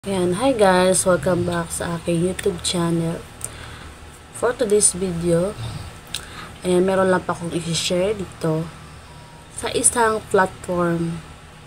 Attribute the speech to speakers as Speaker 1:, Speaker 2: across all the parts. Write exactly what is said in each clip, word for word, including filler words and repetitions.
Speaker 1: Ayan, hi guys! Welcome back sa aking YouTube channel. For today's video, ayan, meron lang pa akong i-share dito sa isang platform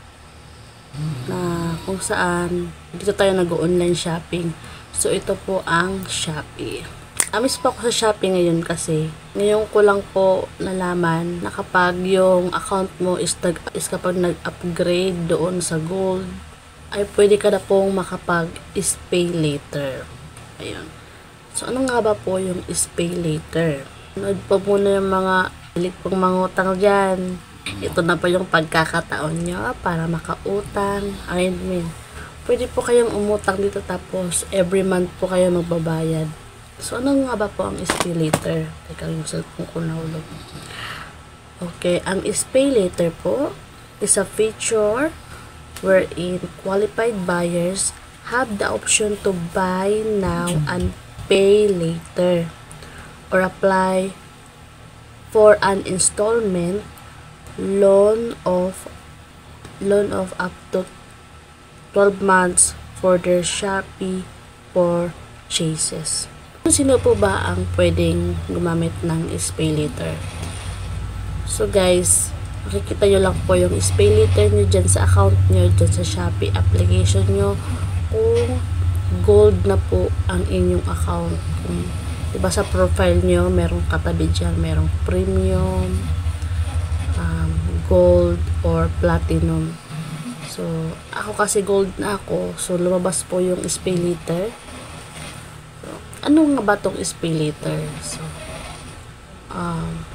Speaker 1: na kung saan dito tayo nag-online shopping. So, ito po ang Shopee. Amis po ako sa Shopee ngayon kasi ngayon ko lang po nalaman na kapag yung account mo is, is kapag nag-upgrade doon sa gold, ay pwede ka na pong makapag-pay later. Ayun. So, ano nga ba po yung pay later? Nood po muna yung mga pilit pong mangutang dyan. Ito na po yung pagkakataon nyo para makautang. I mean, pwede po kayong umutang dito tapos every month po kayo magbabayad. So, ano nga ba po ang pay later? Teka, yung cellphone ko nahulog. Okay, ang pay later po is a feature wherein qualified buyers have the option to buy now and pay later or apply for an installment loan of loan of up to twelve months for their Shopee purchases. Sino po ba ang pwedeng gumamit ng pay later? So guys, makikita nyo lang po yung pay later nyo dyan sa account nyo, dyan sa Shopee application nyo, kung gold na po ang inyong account. Kung, diba sa profile nyo, merong katabi dyan, merong premium, um, gold, or platinum. So, ako kasi gold na ako, so lumabas po yung pay later. So, ano nga ba itong pay later? So, um,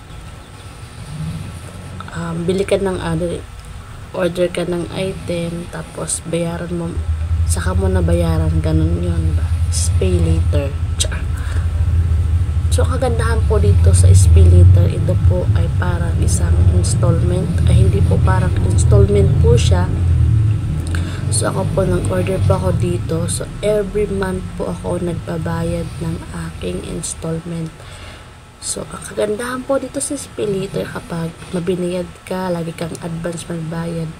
Speaker 1: Um, bili ka ng ano, order ka ng item, tapos bayaran mo, saka mo na bayaran, ganun yun ba? Pay later. Char. So, kagandahan po dito sa pay later, ito po ay parang isang installment, ay hindi po parang installment po siya. So, ako po, nag-order po ako dito, so every month po ako nagbabayad ng aking installment. So, ang kagandahan po dito sa pay later, kapag mabinayad ka, lagi kang advance magbayad,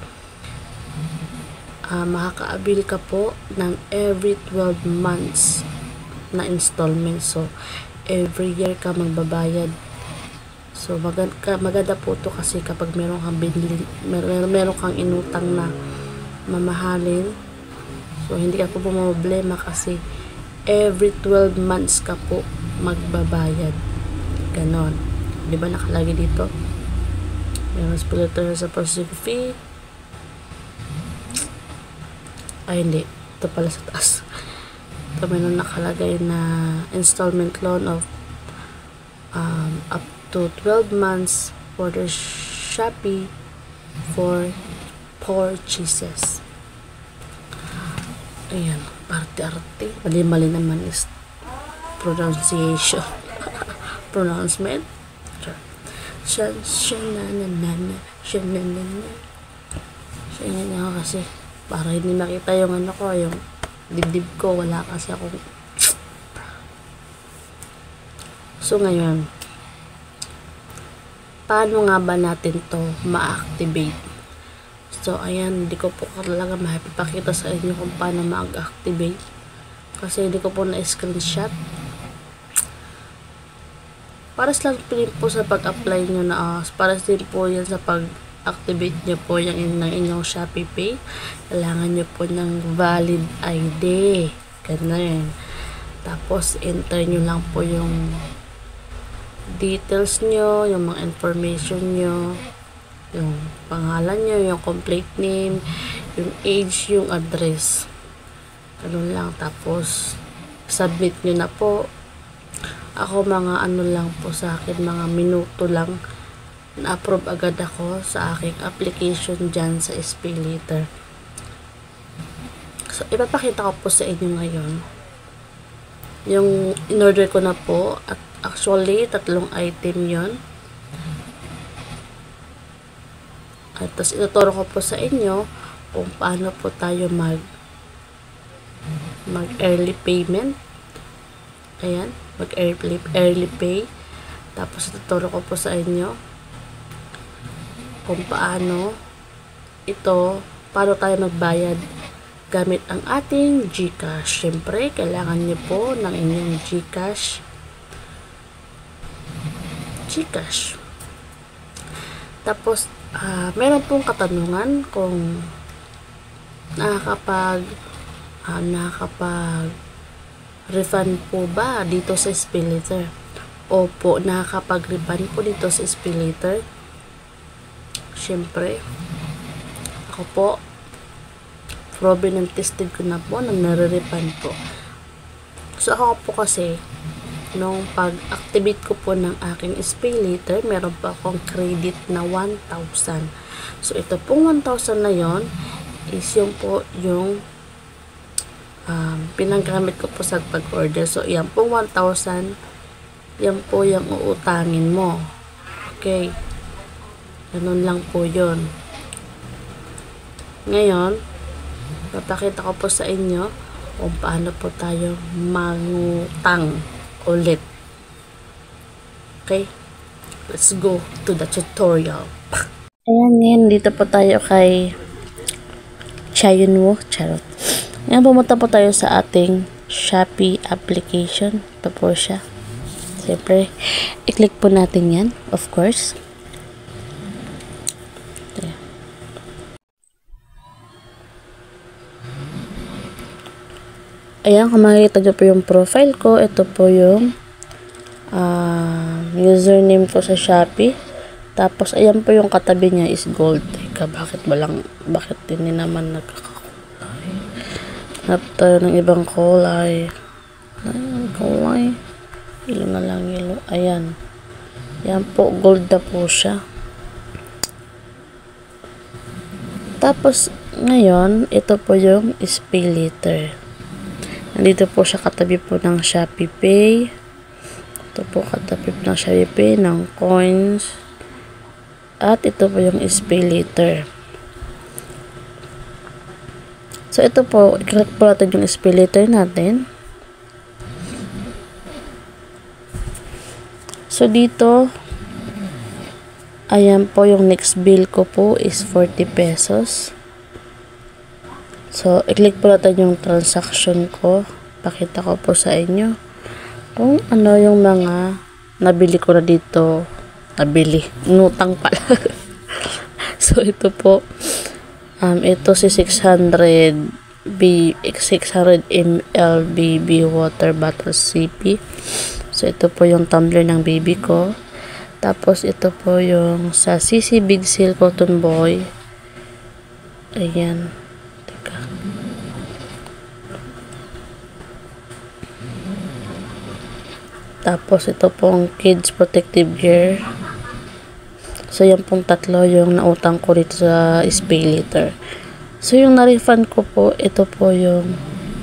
Speaker 1: uh, makaka-avail ka po ng every twelve months na installment. So, every year ka magbabayad. So, maganda, maganda po to kasi kapag meron kang binili, meron, meron kang inutang na mamahalin, so, hindi ka po problema kasi every twelve months ka po magbabayad. Ganon. Di ba nakalagay dito? Meron spilitor sa processing fee. Ay, hindi. Ito pala sa taas. Ito meron nakalagay na installment loan of um, up to twelve months for the Shopee for purchases. Ayan. Parte-arte. Mali-mali naman is pronunciation. Pronouncement. Siya, siya na na na na. Siya na na na. Siya na na kasi. Para hindi makita yung ano ko, yung dibdib ko. Wala kasi ako. So, ngayon, paano nga ba natin to ma-activate? So, ayan, hindi ko po talaga maipapakita sa inyo kung paano ma-activate. Kasi hindi ko po na-screenshot. Para lang po sa pag-apply nyo na, uh, para din po yan sa pag-activate nyo po yung ng inyong Shopee Pay. Kailangan nyo po ng valid I D. Ganun. Tapos, enter nyo lang po yung details nyo, yung mga information nyo, yung pangalan nyo, yung complete name, yung age, yung address. Ganun lang. Tapos, submit nyo na po. Ako mga ano lang po sa akin, mga minuto lang na-approve agad ako sa aking application dyan sa pay later. So, ipapakita ko po sa inyo ngayon yung in-order ko na po, at actually tatlong item yon. At tapos ituturo ko po sa inyo kung paano po tayo mag mag early payment. Ayan, mag early, early pay. Tapos tuturo ko po sa inyo kung paano ito, paano tayo magbayad gamit ang ating GCash. Siyempre, kailangan niyo po ng inyong GCash. GCash. Tapos, uh, meron pong katanungan kung nakakapag uh, nakakapag refund po ba dito sa SPayLater. Opo, nakakapag-refund po dito sa SPayLater. Siyempre, ako po, proven and tested ko na po na nare-refund po. So, ako po kasi, nung pag-activate ko po ng aking SPayLater, meron pa akong credit na one thousand. So, ito pong one thousand na yon is yung po yung um, pinagamit ko po sa pag-order. So, yan pong one thousand, yan po yung uutangin mo. Okay. Ganun lang po yun. Ngayon, papakita ko po sa inyo kung paano po tayo mangutang ulit. Okay? Let's go to the tutorial. Ayan, ngayon dito po tayo kay Chayunwoo. Charot. Ngayon pumunta po tayo sa ating Shopee application. Ito po siya. Siyempre, i-click po natin yan, of course. Ayan, kung makikita nyo po yung profile ko, ito po yung uh, username ko sa Shopee. Tapos, ayan po yung katabi niya is gold. Teka, bakit walang, bakit hindi naman nagkakakulay? Hanap tayo ng ibang kulay. Ayan, kulay. Ilo na lang, ilo. Ayan. Ayan po, gold na po siya. Tapos, ngayon, ito po yung SPayLater. Nandito po siya katabi po ng Shopee Pay. Ito po katabi po ng Shopee Pay, ng coins. At ito po yung SPayLater. So, ito po, i-click po natin yung SPayLater natin. So, dito, ayan po yung next bill ko po is forty pesos. So, i-click po natin yung transaction ko. Pakita ko po sa inyo kung ano yung mga nabili ko na dito. Nabili. Nutang pala. So, ito po. Um, ito si six hundred milliliters baby water bottle C P. So, ito po yung tumbler ng baby ko. Tapos, ito po yung sa C C Big Seal Cotton Boy. Ayan. Tapos, ito pong Kids Protective Gear. So, yan pong tatlo yung nautang ko dito sa SPayLater. So, yung na-refund ko po, ito po yung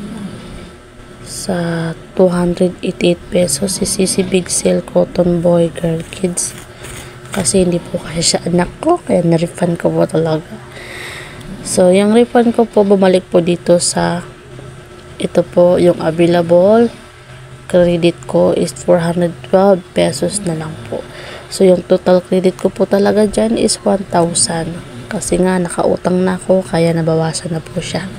Speaker 1: sa two hundred eighty-eight pesos si C C Big Seal Cotton Boy Girl Kids. Kasi hindi po kasi siya anak ko, kaya na-refund ko po talaga. So, yung refund ko po, bumalik po dito sa ito po yung available. Credit ko is four hundred twelve pesos na lang po. So, yung total credit ko po talaga dyan is one thousand. Kasi nga, nakautang na ako, kaya nabawasan na po siya.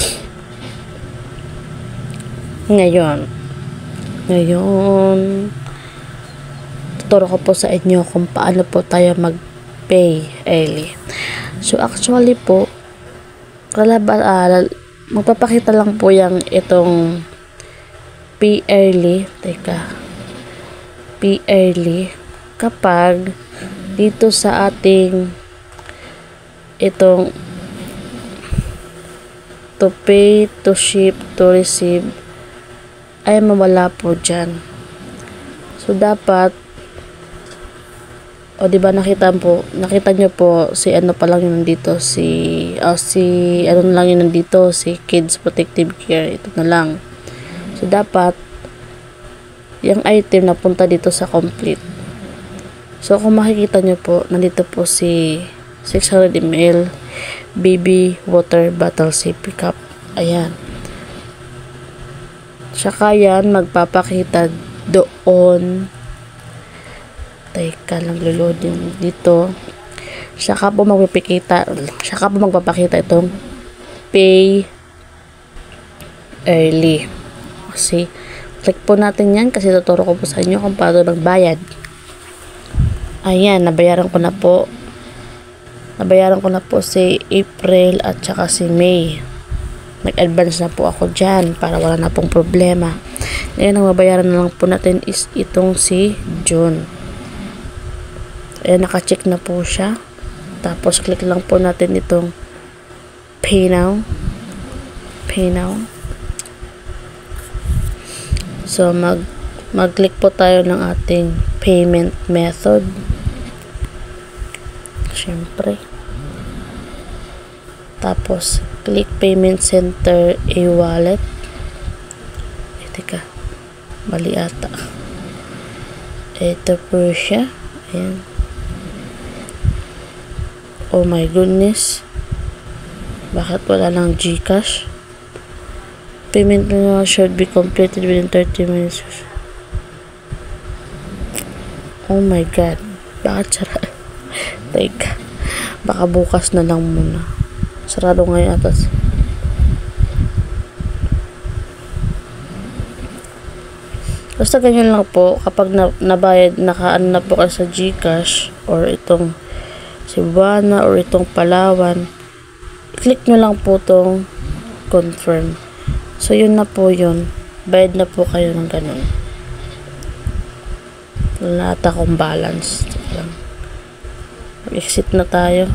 Speaker 1: Ngayon, ngayon, tuturo ko po sa inyo kung paano po tayo mag-pay early. So, actually po, kalaba, uh, magpapakita lang po yung itong pay early, teka, pay early, kapag dito sa ating itong to pay, to ship, to receive, ay mawala po dyan. So, dapat, o diba nakita po, nakita nyo po, si ano pa lang yun nandito, si, oh, si, ano lang yun nandito, si Kids Protective Gear, ito na lang. So, dapat, yung item na punta dito sa complete. So, kung makikita nyo po, nandito po si six hundred milliliters baby water bottle C P cup. Ayan. Tsaka yan, magpapakita doon. Teka lang, lulod yung dito. Tsaka po magpapakita, tsaka po magpapakita itong pay early. Kasi, click po natin yan kasi tuturo ko po sa inyo kung paano magbayad. Ayan, nabayaran ko na po. Nabayaran ko na po si April at saka si May. Nag-advance na po ako dyan para wala na pong problema. Ngayon, ang mabayaran na lang po natin is itong si June. Ayan, naka-check na po siya. Tapos, click lang po natin itong Pay Now. Pay Now. So, mag mag-click po tayo ng ating payment method. Siyempre. Tapos, click payment center e-wallet. Eh, teka. Mali ata. Ito po siya. Ayan. Oh my goodness. Bakit wala lang GCash? Payment should be completed within thirty minutes. Oh my god. Bakit sarado? Teka. Baka bukas na lang muna. Sarado ngayon atas. Basta ganyan lang po. Kapag na, nabayad, nakaan na po kayo sa GCash or itong Cebuana or itong Palawan, click nyo lang po itong confirm. So, yun na po yun. Bayad na po kayo ng ganun. Wala ata akong balance. Exit na tayo.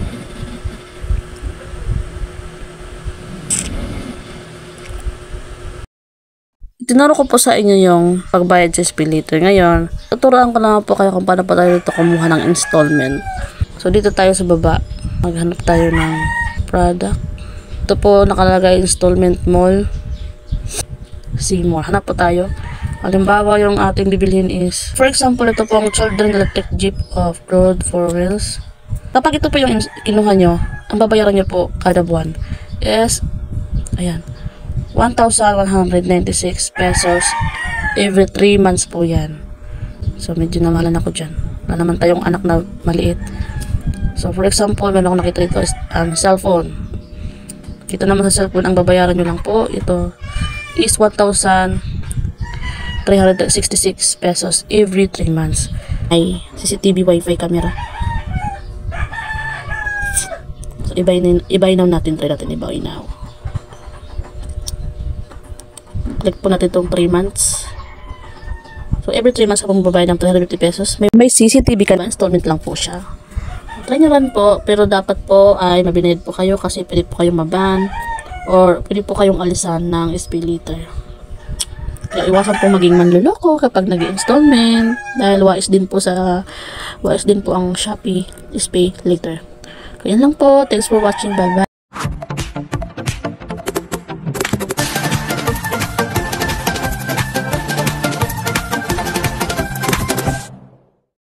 Speaker 1: Tinuro ko po sa inyo yung pagbayad sa SpeeDater. Ngayon, tuturuan ko naman po kayo kung paano pa tayo dito kumuha ng installment. So, dito tayo sa baba. Maghanap tayo ng product. Ito po nakalagay installment mall. Seymour. Hanap po tayo. Halimbawa, yung ating bibilhin is, for example, ito po ang Children Electric Jeep Off-Road four wheels. Kapag ito po yung kinuha nyo, ang babayaran nyo po kada buwan is, ayan, one thousand one hundred ninety-six pesos every three months po yan. So, medyo namalan ako dyan. Wala naman tayong anak na maliit. So, for example, meron akong nakita dito is ang um, cellphone. Ito naman sa cellphone, ang babayaran nyo lang po, ito is one thousand three hundred sixty-six pesos every three months. Ay, C C T V wifi camera. So, i-buy now natin. Try natin i-buy now. Click po natin itong three months. So, every three months akong babayad ng three hundred fifty pesos. May, may C C T V ka na. Installment lang po siya. Try nyo lang po. Pero dapat po ay mabinayad po kayo kasi pwede po kayong maban or pwede po kayong alisan ng SpeeDater. Kaya iwasan po maging manluloko kapag nag-installment dahil wais din po sa wais din po ang Shopee SpeeDater. Kaya lang po. Thanks for watching. Bye bye.